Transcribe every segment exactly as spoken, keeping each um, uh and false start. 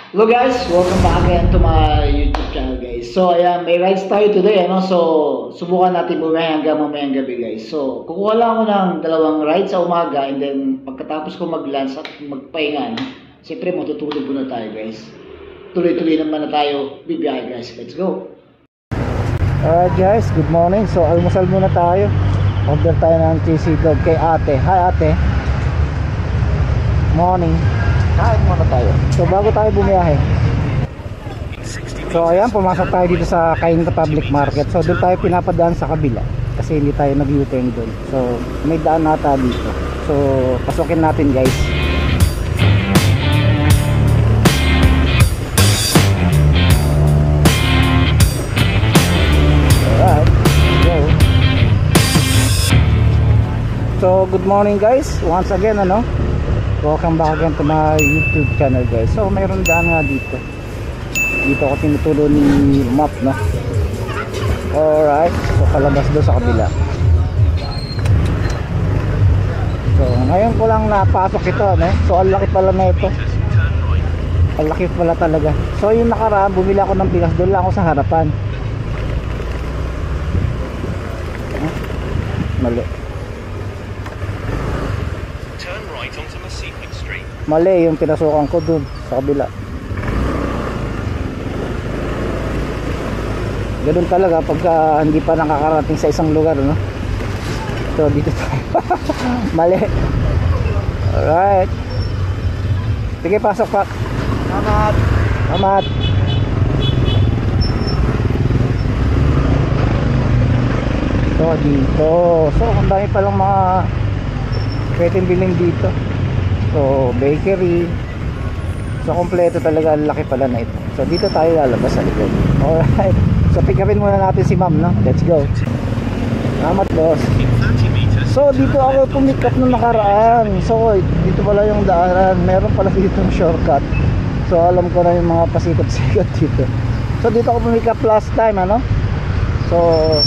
Hello guys, welcome back again to my YouTube channel guys. So ayan, may rides tayo today ano. So subukan natin bumiyahe hanggang mamayang gabi guys. So kukuha lang ako ng dalawang rides sa umaga and then pagkatapos ko mag-lunch at magpahinga, no? Siyempre matutulog muna tayo guys. Tuloy-tuloy naman na tayo bibiyahe guys. Let's go! Alright guys, good morning. So almusal muna tayo. Order tayo ng cheesy dog kay ate. Hi ate. Morning. Kain muna tayo. So bago tayo bumiyahe, so ayan, pumasok tayo dito sa Cainta Public Market. So doon tayo pinapadaan sa kabila kasi hindi tayo nag-U-turn doon. So may daan nata dito. So pasukin natin guys. Alright, go. So good morning guys, once again ano. Welcome back again to my YouTube channel guys. So mayroon daan nga dito. Dito ako tinutulo ni map, no. Alright, so kalabas doon sa kabila. So ngayon ko lang napasok ito, no? So ang laki pala na ito. Ang laki pala talaga. So yung nakaraan bumili ako ng bigas, doon lang ako sa harapan. Huh? Mali. Mali yung pinasukan ko dun sa kabila. Ganun talaga pagka hindi pa nakakarating sa isang lugar, no? So dito tayo. Mali. Alright, sige, pasok pa. Salamat. Salamat. So dito, so ang dami palang mga pwedeng bilhin dito. So bakery. So kompleto talaga, laki pala na ito. So dito tayo lalabas sa likod. Alright, so pick upin muna natin si ma'am, no? Let's go. Salamat boss. So dito ako pumick up nung nakaraan. So dito pala yung daanan. Meron pala dito yung shortcut. So alam ko na yung mga pasikot-sikot dito. So dito ako pumick up last time, ano? So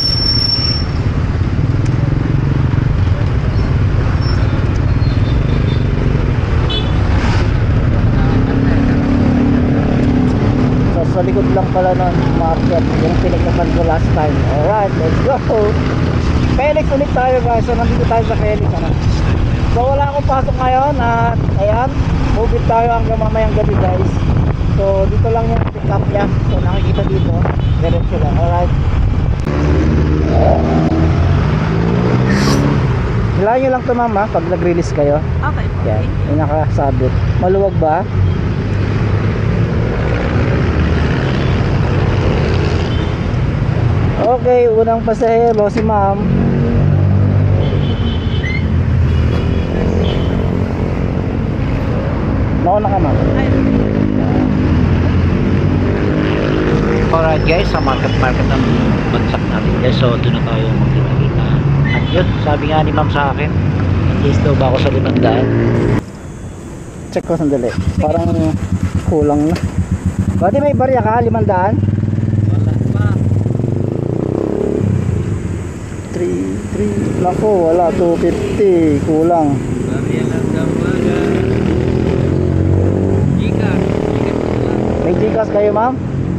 sa likod lang pala ng market yung pinagkakan ko last time. Alright, let's go. Felix ulit tayo guys. So nandito tayo sa Felix, ano? So wala akong pasok ngayon at ayan, move it tayo hanggang mamayang gabi guys. So dito lang yung pick up niya. So nakikita dito, diretso lang. Alright, hilahin nyo lang ito mama pag nag-release kayo. Okay. Yan, yung nakasabit. Maluwag ba? Okay, unang pasahero si ma'am. Nauna ka ma'am. Alright guys, sa market market ng bagsak natin guys. So doon na tayo magkita-kita. At yun, sabi nga ni ma'am sa akin, yes daw ba ako sa limandaan. Check ko sandali, parang kulang na. Bakit may barya ka, limandaan? three, three, nako, wala, two fifty, kulang. May Gcash kayo ma'am?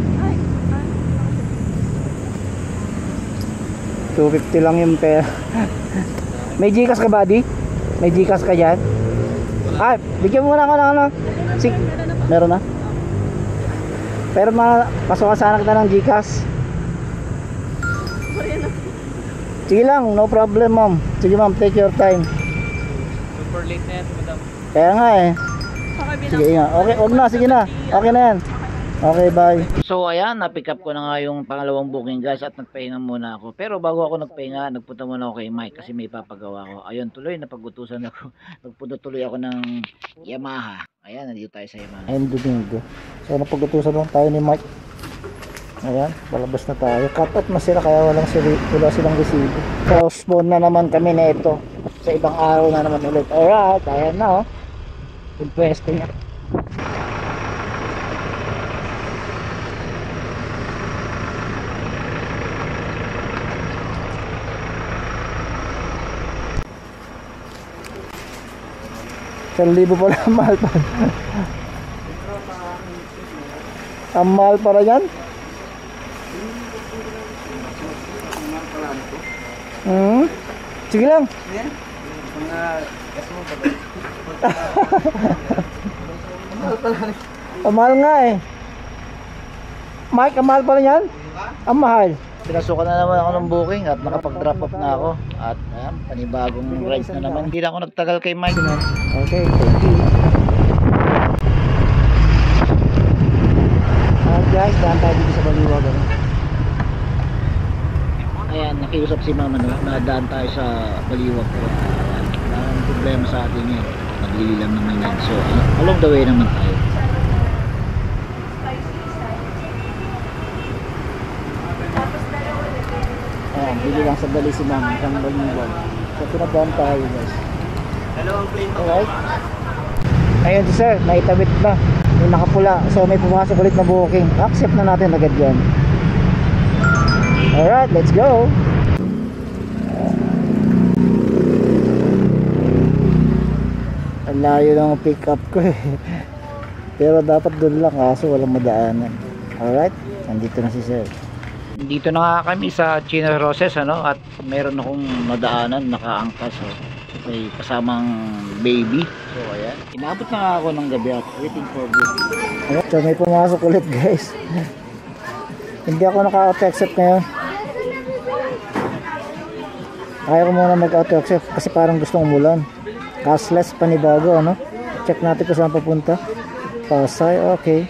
two fifty lang yung pera. May Gcash ka buddy? May Gcash ka dyan? Ah, bigyan mo muna ako ng ano. Sik, meron na. Pero ma pasukan sana kita ng Gcash. Sige lang, no problem ma'am. Sige ma'am, take your time. Super late na yan, madam. Kaya nga eh. Sige nga, okay, wag na, sige na. Okay na yan. Okay, bye. So ayan, na-pick up ko na nga yung pangalawang booking guys at nagpahinga muna ako. Pero bago ako nagpahinga, nagpunta muna ako kay Mike kasi may papagawa ko. Ayun, tuloy, napagutusan ako. Nagpunta tuloy ako ng Yamaha. Ayan, nandito tayo sa Yamaha. Ayun, Domingo. So napagutusan lang tayo ni Mike. Ayan, palabas na tayo. Cut off na sila kaya walang sili, wala silang resibo. So spawn na naman kami na ito. Sa ibang araw na naman ulit. Alright, ayan na oh. Good pwesto niya. Isang libo pala mahal pa. Ang mahal para yan? Hmm? Sige lang. Ang mahal nga eh. Mike, ang mahal pala yan? Ang mahal. Pinasukan na naman ako ng booking at nakapag-drop off na ako. At ayan, panibagong rides na naman. Hindi na ako nagtagal kay Mike. Okay, thank you. Alright guys, daan tayo dito sa Baliwag. Ano? Ayan, nakiusap si Mama no, na daan tayo sa Baliwag. Kaya ayan, wala nang problema sa atin yun. Naglili lang naman yan. So, along the way naman tayo. Ayan, bili lang sa dali si Mama ng Baliwag. So, pinadaan tayo guys. Alright. Ayun si sir, naitawid na. Yung nakapula. So may pumasok ulit na booking. Accept na natin agad yan. Alright, let's go. Ang layo ng pick up ko eh. Pero dapat doon lang kaso walang madaanan. Alright, nandito na si sir. Dito na nga kami sa Chino Roses ano, at meron akong madaanan nakaangkas oh. May kasamang baby. So ayan, inabot na nga ako ng gabi at waiting for this. Ayan, so may pumasok ulit guys. Hindi ako naka-auto-accept ngayon. Ayaw ko muna mag-auto-accept kasi parang gustong umulan. Cashless panibago ano. Check natin kung saan papunta. Pasay, okay.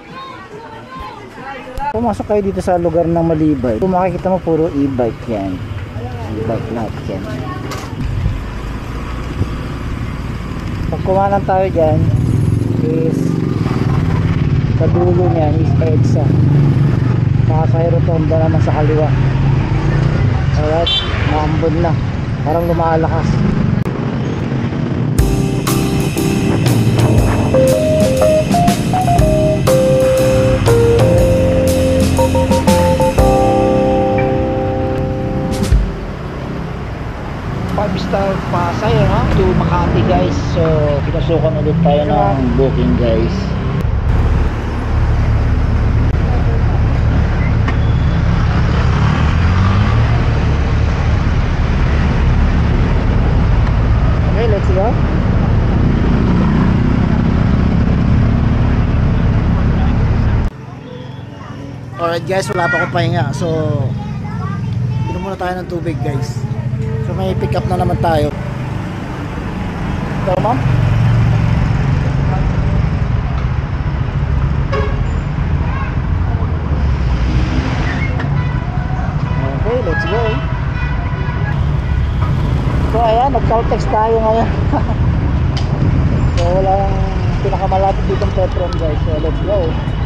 Pumasok kayo dito sa lugar ng Malibay. Kung makikita mo puro e-bike yan. E-bike lahat yan. Pag kumanan tayo dyan is sa dulo niyan is EDSA. Nakasay rotonda naman sa kaliwa. Alright, maambon na. Parang lumalakas. five star Pasay no? To Makati guys. So pinasukan ulit tayo ng booking guys. Okay, let's go. Alright guys, wala pa akong pahinga. So inom muna tayo ng tubig guys. So may pick up na naman tayo. Ito ma'am? Okay, let's go. So ayan, nag-Caltex tayo ngayon. So wala nang pinakamalapit dito ng Petron guys. So let's go.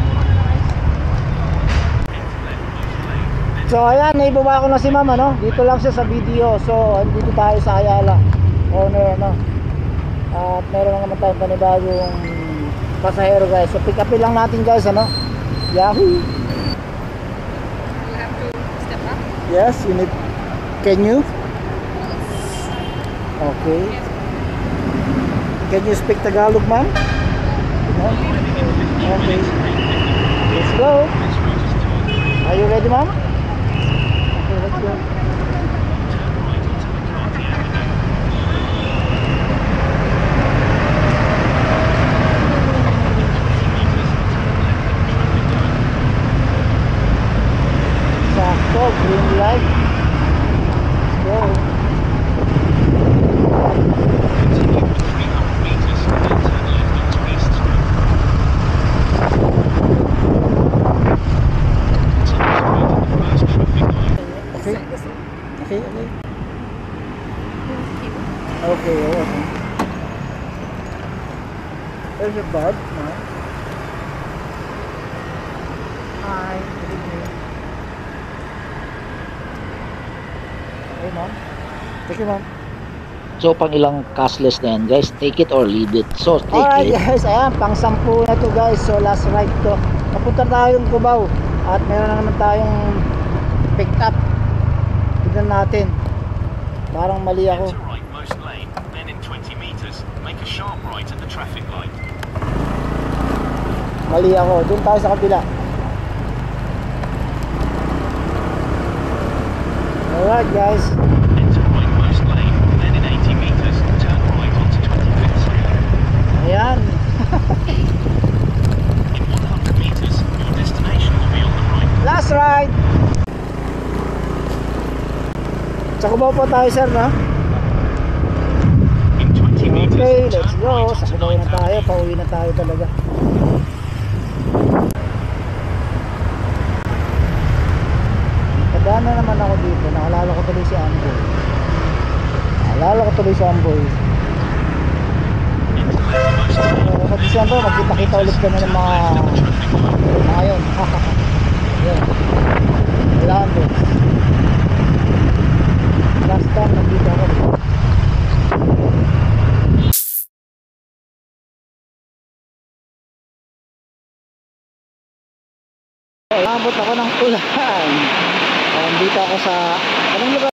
So ayan, naibaba ko na si ma'am ano. Dito lang siya sa video. So dito tayo sa Ayala corner ano. At meron na naman tayong panibagong pasahero guys. So pick up lang natin guys ano. Yahoo. You have to step up? Yes, you need. Can you? Okay. Can you speak Tagalog ma'am? No? Okay. Let's go. Are you ready ma'am? Let's go. Sakto, green light. Let's go. Okay. Okay, okay. Okay, okay. There's a bud, no? Hi, good evening. Okay, ma'am. Thank you, ma'am. So, pang ilang cashless na yan, guys. Take it or leave it. So, take Alright it. guys, ayan, pang sampu na to guys. So last ride to. Napunta tayong Cubao. At meron na naman tayong pick up. Tignan natin. Parang mali ako. To right most lane, then in twenty meters, make a sharp right at the traffic light. Mali ako. Doon tayo sa kabila. Alright guys. Enter right west lane, then in eighty meters, turn right onto twenty-fifth Street. Ayan. In one hundred meters, your destination will be on the right. Last ride. Sa Cubao po tayo sir, no? In twenty meters, Okay, let's turn go. right Sa onto Cubao na ninth tayo. Avenue. Pauwi na tayo talaga. Kadaan na naman ako dito. Naalala ko tuloy si Amboy. Naalala ko tuloy si Amboy. Into left west lane, So, sa December, magkita-kita ulit kami ng mga mga yun. Yun. Orlando. Last time, nandito ako. Umabot ako ng ulan. Nandito ako sa